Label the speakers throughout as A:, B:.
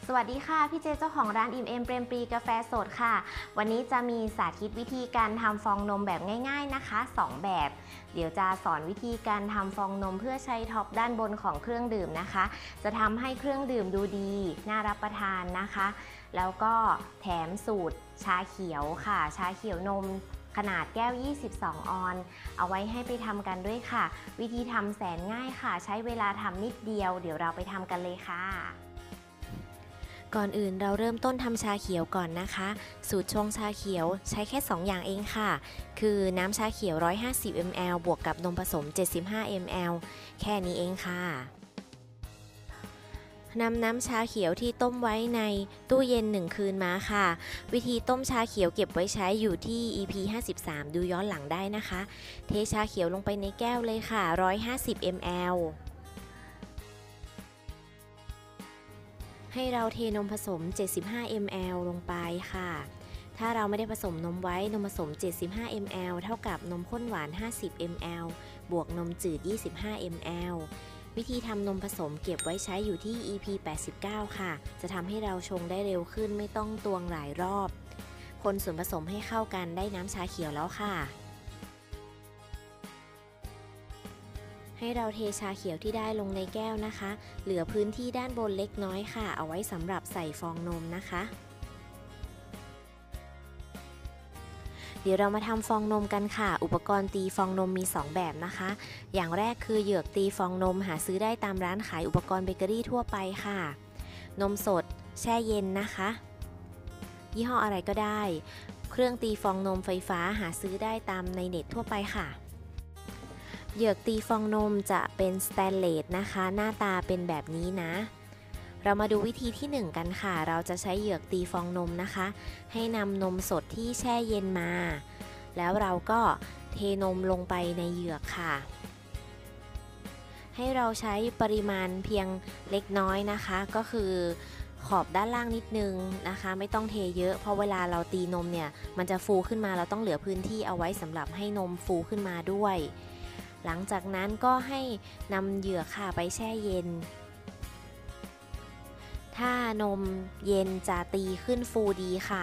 A: สวัสดีค่ะพี่เจเจ้าของร้านอิ่มเอมเปรมปรีกาแฟสดค่ะวันนี้จะมีสาธิตวิธีการทำฟองนมแบบง่ายๆนะคะ2แบบเดี๋ยวจะสอนวิธีการทำฟองนมเพื่อใช้ท็อปด้านบนของเครื่องดื่มนะคะจะทำให้เครื่องดื่มดูดีน่ารับประทานนะคะแล้วก็แถมสูตรชาเขียวค่ะชาเขียวนมขนาดแก้ว22ออนเอาไว้ให้ไปทำกันด้วยค่ะวิธีทำแสนง่ายค่ะใช้เวลาทำนิดเดียวเดี๋ยวเราไปทำกันเลยค่ะก่อนอื่นเราเริ่มต้นทำชาเขียวก่อนนะคะสูตรชงชาเขียวใช้แค่2อย่างเองค่ะคือน้ำชาเขียว150 ml บวกกับนมผสม75 ml แค่นี้เองค่ะนำน้ำชาเขียวที่ต้มไว้ในตู้เย็น1คืนมาค่ะวิธีต้มชาเขียวเก็บไว้ใช้อยู่ที่ EP 53ดูย้อนหลังได้นะคะเทชาเขียวลงไปในแก้วเลยค่ะ150 mlให้เราเทนมผสม75 ml ลงไปค่ะถ้าเราไม่ได้ผสมนมไว้นมผสม75 ml เท่ากับนมข้นหวาน50 ml บวกนมจืด25 ml วิธีทำนมผสมเก็บไว้ใช้อยู่ที่ EP 89ค่ะจะทำให้เราชงได้เร็วขึ้นไม่ต้องตวงหลายรอบคนส่วนผสมให้เข้ากันได้น้ำชาเขียวแล้วค่ะให้เราเทชาเขียวที่ได้ลงในแก้วนะคะเหลือพื้นที่ด้านบนเล็กน้อยค่ะเอาไว้สำหรับใส่ฟองนมนะคะเดี๋ยวเรามาทำฟองนมกันค่ะอุปกรณ์ตีฟองนมมี2แบบนะคะอย่างแรกคือเหยือกตีฟองนมหาซื้อได้ตามร้านขายอุปกรณ์เบเกอรี่ทั่วไปค่ะนมสดแช่เย็นนะคะยี่ห้ออะไรก็ได้เครื่องตีฟองนมไฟฟ้าหาซื้อได้ตามในเน็ตทั่วไปค่ะเหยือกตีฟองนมจะเป็นสแตนเลสนะคะหน้าตาเป็นแบบนี้นะเรามาดูวิธีที่1กันค่ะเราจะใช้เหยือกตีฟองนมนะคะให้นำนมสดที่แช่เย็นมาแล้วเราก็เทนมลงไปในเหยือกค่ะให้เราใช้ปริมาณเพียงเล็กน้อยนะคะก็คือขอบด้านล่างนิดนึงนะคะไม่ต้องเทเยอะเพราะเวลาเราตีนมเนี่ยมันจะฟูขึ้นมาเราต้องเหลือพื้นที่เอาไว้สำหรับให้นมฟูขึ้นมาด้วยหลังจากนั้นก็ให้นำเหยือกค่ะไปแช่เย็นถ้านมเย็นจะตีขึ้นฟูดีค่ะ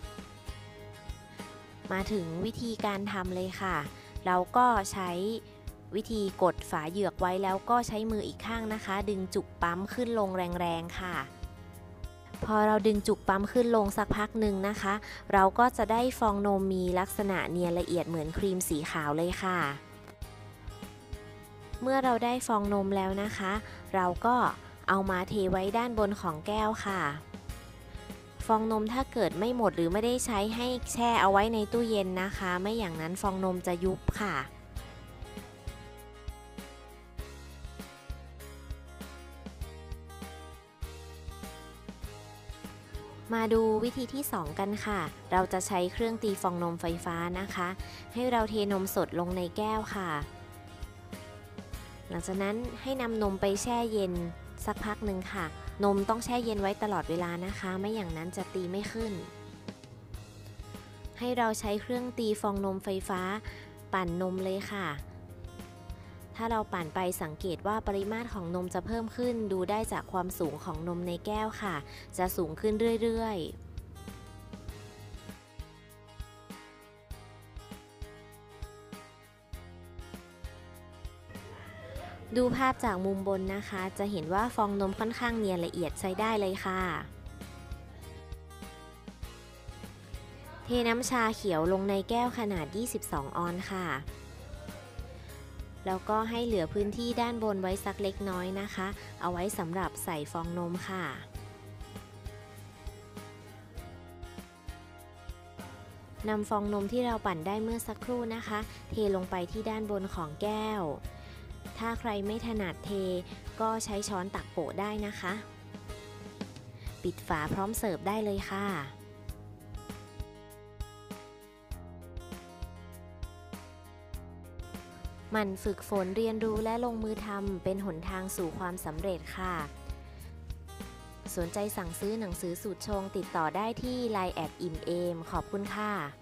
A: มาถึงวิธีการทำเลยค่ะเราก็ใช้วิธีกดฝาเหยือกไว้แล้วก็ใช้มืออีกข้างนะคะดึงจุกปั๊มขึ้นลงแรงๆค่ะพอเราดึงจุกปั๊มขึ้นลงสักพักหนึ่งนะคะเราก็จะได้ฟองนมมีลักษณะเนียนละเอียดเหมือนครีมสีขาวเลยค่ะเมื่อเราได้ฟองนมแล้วนะคะเราก็เอามาเทไว้ด้านบนของแก้วค่ะฟองนมถ้าเกิดไม่หมดหรือไม่ได้ใช้ให้แช่เอาไว้ในตู้เย็นนะคะไม่อย่างนั้นฟองนมจะยุบค่ะมาดูวิธีที่2กันค่ะเราจะใช้เครื่องตีฟองนมไฟฟ้านะคะให้เราเทนมสดลงในแก้วค่ะหลังจากนั้นให้นำนมไปแช่เย็นสักพักหนึ่งค่ะนมต้องแช่เย็นไว้ตลอดเวลานะคะไม่อย่างนั้นจะตีไม่ขึ้นให้เราใช้เครื่องตีฟองนมไฟฟ้าปั่นนมเลยค่ะถ้าเราปั่นไปสังเกตว่าปริมาตรของนมจะเพิ่มขึ้นดูได้จากความสูงของนมในแก้วค่ะจะสูงขึ้นเรื่อยๆดูภาพจากมุมบนนะคะจะเห็นว่าฟองนมค่อนข้างเนียนละเอียดใช้ได้เลยค่ะเทน้ำชาเขียวลงในแก้วขนาด22ออนค่ะแล้วก็ให้เหลือพื้นที่ด้านบนไว้สักเล็กน้อยนะคะเอาไว้สำหรับใส่ฟองนมค่ะนำฟองนมที่เราปั่นได้เมื่อสักครู่นะคะเทลงไปที่ด้านบนของแก้วถ้าใครไม่ถนัดเทก็ใช้ช้อนตักโปะได้นะคะปิดฝาพร้อมเสิร์ฟได้เลยค่ะมันฝึกฝนเรียนรู้และลงมือทำเป็นหนทางสู่ความสำเร็จค่ะสนใจสั่งซื้อหนังสือสูตรชงติดต่อได้ที่ LINE@ อิ่มเอมขอบคุณค่ะ